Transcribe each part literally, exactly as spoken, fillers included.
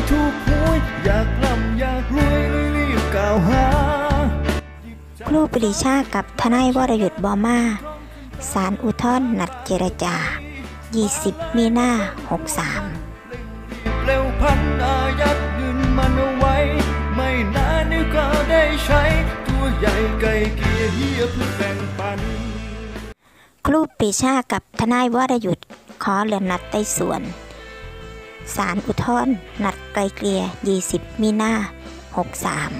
ถูกหวยอยากร่ำอยากรวยเลยรีบกล่าวหาครูปรีชากับทนายวรยุทธ์บอมาศาลอุทธรณ์นัดเจรจายี่สิบมีนาหกสามเร็วพันอายัดเงินมันเอาไว้ไม่นานเดี๋ยวก็ได้ใช้ตัวใหญ่ไก่เกียร์เฮียเพื่อแบ่งปันครูปรีชากับทนายวรยุทธ์ขอเลื่อนนัดไต่สวนศาลอุทธรณ์นัดไกลเกลี่ยยี่สิบมีนาหกสาม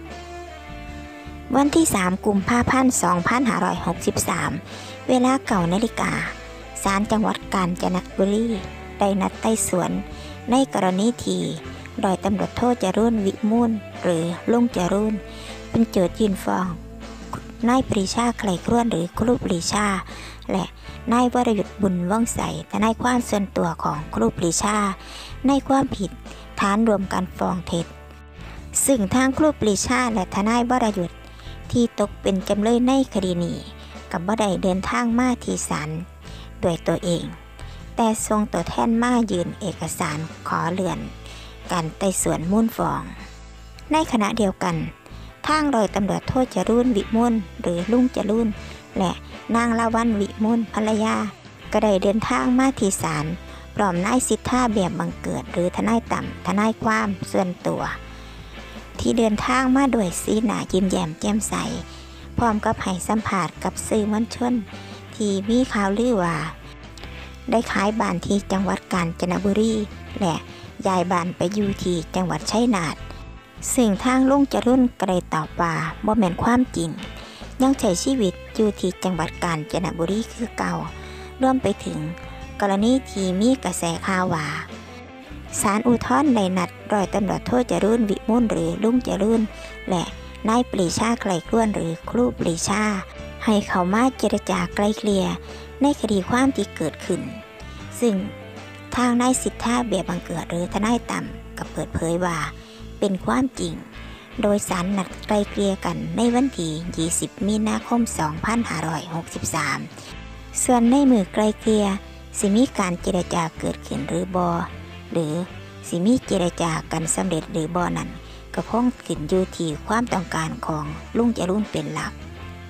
วันที่สามกุมภาพันธ์สองพันห้าร้อยหกสิบสามเวลาเก้านาฬิกาศาลจังหวัดกาญจนบุรีได้นัดไต่สวนในกรณีที่ร้อยตำรวจโทจรูญวิมูลหรือลุงจรูญเป็นโจทยื่นฟ้องนายปรีชาไคร่ครวญหรือครูปรีชาและนายวรยุทธ์บุญว่องใสทนายความส่วนตัวของครูปรีชาในความผิดฐานรวมกันฟ้องเท็จซึ่งทางครูปรีชาและทนายวรยุทธ์ที่ตกเป็นจำเลยในคดีนี้กับบ่ได้เดินทางมาที่ศาลด้วยตัวเองแต่ทรงตัวแทนมายืนเอกสารขอเลื่อนการไต่สวนมูลฟ้องในขณะเดียวกันทางร้อยตำรวจโทจรูญวิมูลหรือลุงจรูญและนางละวันวิมูลภรรยาก็ได้เดินทางมาที่ศาลพร้อมนายสิทธาแบบบังเกิดหรือทนายต่ำทนายความส่วนตัวที่เดินทางมาด้วยสีหน้ายิ้มแย้มแจ่มใสพร้อมกับให้สัมภาษณ์กับสื่อมวลชนที่มีข่าวลือว่าได้ขายบ้านที่จังหวัดกาญจนบุรีและย้ายบ้านไปอยู่ที่จังหวัดชัยนาทซึ่งทางลุงจรูญก็ได้ตอบว่าบ่แม่นความจริงยังใช้ชีวิตอยู่ที่จังหวัดกาญจนบุรีคือเก่ารวมไปถึงกรณีที่มีกระแสข่าวว่าศาลอุทธรณ์ได้นัดร้อยตำรวจโทจรูญวิมูลหรือลุงจรูญและนายปรีชาไคร่ครวญหรือครูปรีชาให้เข้ามาเจรจาไกล่เกลี่ยในคดีความที่เกิดขึ้นซึ่งทางนายสิทธาแบบบังเกิดหรือทนายต่ำก็เปิดเผยว่าเป็นความจริงโดยศาลนัดไกล่เกลี่ยกันในวันที่ยี่สิบมีนาคมสองพันห้าร้อยหกสิบสามส่วนในมือไกล่เกลี่ยสิมีการเจรจาเกิดขึ้นหรือบ่หรือสิมีเจรจากันสำเร็จหรือบ่นั้นก็คงขึ้นอยู่ที่ความต้องการของลุงจรูญเป็นหลัก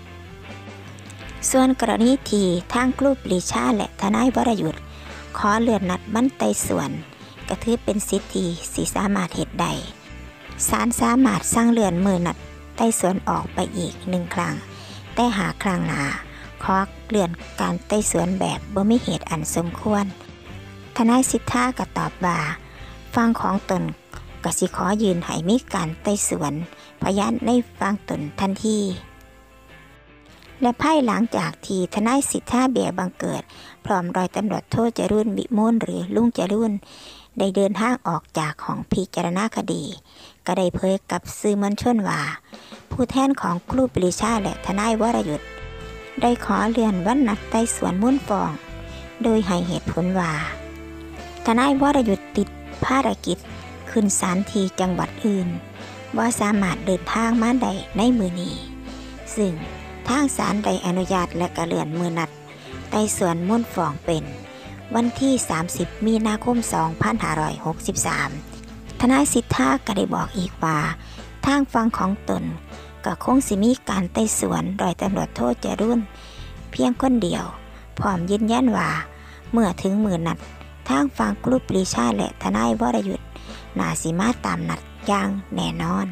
ส่วนกรณีที่ทางครูปรีชาและทนายวรยุทธ์ขอเลื่อนนัดบั้นไต่สวนก็ถือเป็นสิทธิที่สามารถเหตุใดศาลสามารถสร้างเลื่อนมือนัดไต่สวนออกไปอีกหนึ่งครั้งแต่หากครั้งหน้าขอเลื่อนการไต่สวนแบบบ่มีเหตุอันสมควรทนายสิทธาก็ตอบว่าฟังของตนก็สิขอยืนให้มีการไต่สวนพยานในฟังตนทันทีและภายหลังจากที่ทนายสิทธาเบียบังเกิดพร้อมร้อยตำรวจโทจรูญวิมูลหรือลุงจรูญได้เดินทางออกจากของพิจารณาคดีก็ได้เผยกับสื่อมวลชนว่าผู้แทนของครูปรีชาและทนายวรยุทธ์ได้ขอเลื่อนวันนัดไต่สวนมูลฟ้องโดยให้เหตุผลว่าทนายวรยุทธ์ติดภารกิจขึ้นศาลที่จังหวัดอื่นว่าสามารถเดินทางมาได้ในมือนี้ซึ่งทางศาลได้อนุญาตและกระเลื่อนมือนัดไต่สวนมูลฟ้องเป็นวันที่สามสิบมีนาคมสองพันห้าร้อยหกสิบสามทนายสิทธาก็ได้บอกอีกว่าทางฝั่งของตนก็คงสิมีการไต่สวนร้อยตำรวจโทจรูญเพียงคนเดียวพร้อมยืนยันว่าเมื่อถึงมือนัดทางฝั่งครูปรีชาและทนายวรยุทธ์น่าสิมาตามนัดอย่างแน่นอน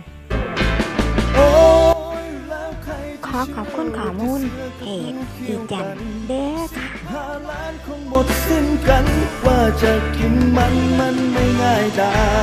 ขอขอบคุณข้อมูลเพจอีจันเด้อค่ะหาล้านคงหมดสิ้นกันว่าจะกินมันมันไม่ง่ายได้